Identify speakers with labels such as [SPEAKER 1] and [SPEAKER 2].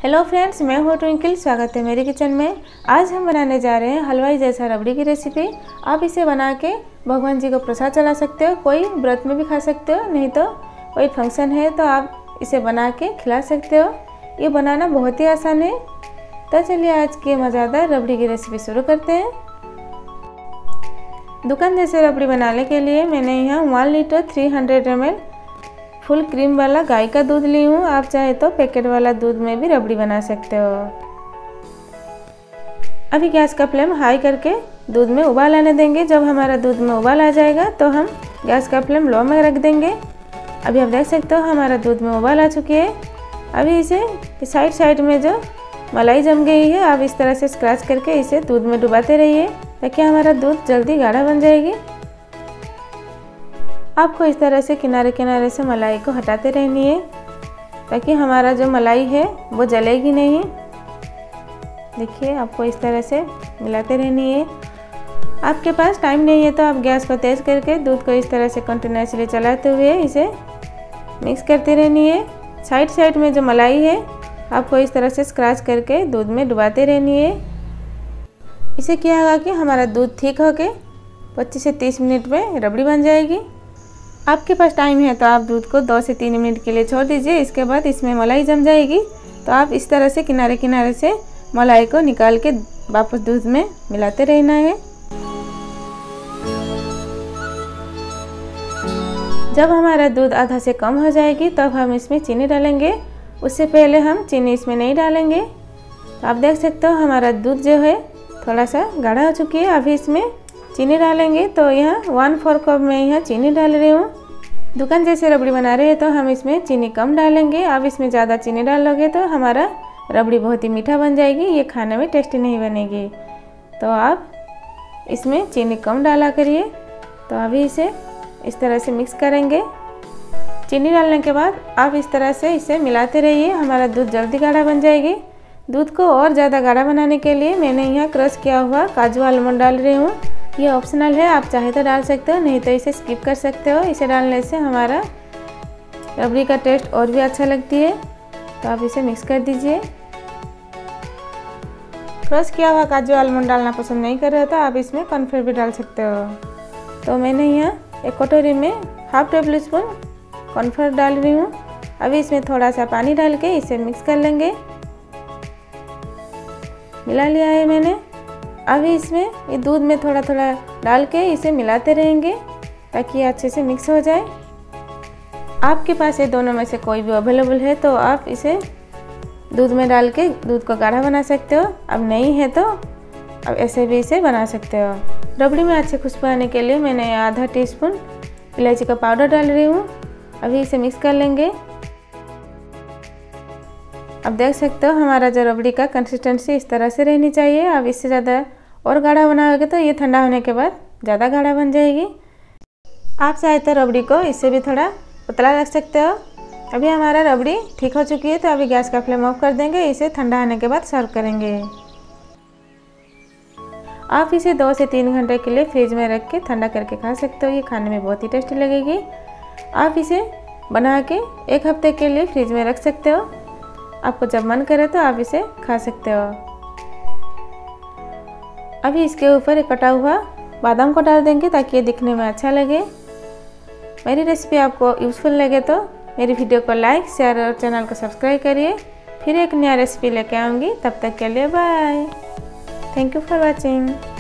[SPEAKER 1] Hello friends, मैं हूँ twinkle. स्वागत है मेरे किचन में। आज हम बनाने जा रहे हैं हलवाई जैसा रबड़ी की रेसिपी। आप इसे बना के भगवान जी को प्रसाद चढ़ा सकते हो, कोई व्रत में भी खा सकते हो, नहीं तो कोई फंक्शन है तो आप इसे बना के खिला सकते हो। ये बनाना बहुत ही आसान है। तो चलिए आज की मज़ेदार रबड़ी की रेसिपी शुरू करते हैं। दुकान जैसे रबड़ी बनाने के लिए मैंने यहाँ 1 लीटर 300 ml फुल क्रीम वाला गाय का दूध ली हूँ। आप चाहे तो पैकेट वाला दूध में भी रबड़ी बना सकते हो। अभी गैस का फ्लेम हाई करके दूध में उबाल आने देंगे। जब हमारा दूध में उबाल आ जाएगा तो हम गैस का फ्लेम लो में रख देंगे। अभी आप देख सकते हो हमारा दूध में उबाल आ चुकी है। अभी इसे साइड में जो मलाई जम गई है, आप इस तरह से स्क्रैच करके इसे दूध में डुबाते रहिए ताकि हमारा दूध जल्दी गाढ़ा बन जाएगी। आपको इस तरह से किनारे किनारे से मलाई को हटाते रहनी है ताकि हमारा जो मलाई है वो जलेगी नहीं। देखिए, आपको इस तरह से मिलाते रहनी है। आपके पास टाइम नहीं है तो आप गैस को तेज़ करके दूध को इस तरह से कंटिन्यूसली चलाते हुए इसे मिक्स करते रहनी है। साइड में जो मलाई है आपको इस तरह से स्क्रैच करके दूध में डुबाते रहनी है। इसे क्या होगा कि हमारा दूध ठीक होके 25 से 30 मिनट में रबड़ी बन जाएगी। आपके पास टाइम है तो आप दूध को 2 से 3 मिनट के लिए छोड़ दीजिए। इसके बाद इसमें मलाई जम जाएगी तो आप इस तरह से किनारे किनारे से मलाई को निकाल के वापस दूध में मिलाते रहना है। जब हमारा दूध आधा से कम हो जाएगी तब हम इसमें चीनी डालेंगे। उससे पहले हम चीनी इसमें नहीं डालेंगे। तो आप देख सकते हो हमारा दूध जो है थोड़ा सा गाढ़ा हो चुकी है। अभी इसमें चीनी डालेंगे। तो यहाँ 1/4 कप में यहाँ चीनी डाल रही हूँ। दुकान जैसे रबड़ी बना रहे हैं तो हम इसमें चीनी कम डालेंगे। आप इसमें ज़्यादा चीनी डालोगे तो हमारा रबड़ी बहुत ही मीठा बन जाएगी, ये खाने में टेस्टी नहीं बनेगी। तो आप इसमें चीनी कम डाला करिए। तो अभी इसे इस तरह से मिक्स करेंगे। चीनी डालने के बाद आप इस तरह से इसे मिलाते रहिए, हमारा दूध जल्दी गाढ़ा बन जाएगी। दूध को और ज़्यादा गाढ़ा बनाने के लिए मैंने यहाँ क्रश किया हुआ काजू आलमंड डाल रही हूँ। ये ऑप्शनल है, आप चाहे तो डाल सकते हो, नहीं तो इसे स्किप कर सकते हो। इसे डालने से हमारा रबड़ी का टेस्ट और भी अच्छा लगती है। तो आप इसे मिक्स कर दीजिए। क्रश किया हुआ काजू आलमंड डालना पसंद नहीं कर रहे हो तो आप इसमें कॉर्नफ्लोर भी डाल सकते हो। तो मैंने यहाँ एक कटोरी में 1/2 टेबल स्पून कॉर्नफ्लोर डाल रही हूँ। अभी इसमें थोड़ा सा पानी डाल के इसे मिक्स कर लेंगे। मिला लिया है मैंने। अभी इसमें ये दूध में थोड़ा थोड़ा डाल के इसे मिलाते रहेंगे ताकि ये अच्छे से मिक्स हो जाए। आपके पास ये दोनों में से कोई भी अवेलेबल है तो आप इसे दूध में डाल के दूध को गाढ़ा बना सकते हो। अब नहीं है तो अब ऐसे भी इसे बना सकते हो। रबड़ी में अच्छी खुशबू आने के लिए मैंने आधा टीस्पून इलायची का पाउडर डाल रही हूँ। अभी इसे मिक्स कर लेंगे। अब देख सकते हो हमारा जो रबड़ी का कंसिस्टेंसी इस तरह से रहनी चाहिए। अब इससे ज़्यादा और गाढ़ा बनाओगे तो ये ठंडा होने के बाद ज़्यादा गाढ़ा बन जाएगी। आप चाहे तो रबड़ी को इससे भी थोड़ा पतला रख सकते हो। अभी हमारा रबड़ी ठीक हो चुकी है तो अभी गैस का फ्लेम ऑफ कर देंगे। इसे ठंडा होने के बाद सर्व करेंगे। आप इसे 2 से 3 घंटे के लिए फ्रिज में रख के ठंडा करके खा सकते हो। ये खाने में बहुत ही टेस्टी लगेगी। आप इसे बना के 1 हफ्ते के लिए फ्रिज में रख सकते हो। आपको जब मन करे तो आप इसे खा सकते हो। अभी इसके ऊपर एक कटा हुआ बादाम को डाल देंगे ताकि ये दिखने में अच्छा लगे। मेरी रेसिपी आपको यूज़फुल लगे तो मेरी वीडियो को लाइक, शेयर और चैनल को सब्सक्राइब करिए। फिर एक नया रेसिपी लेके आऊँगी। तब तक के लिए bye. Thank you for watching.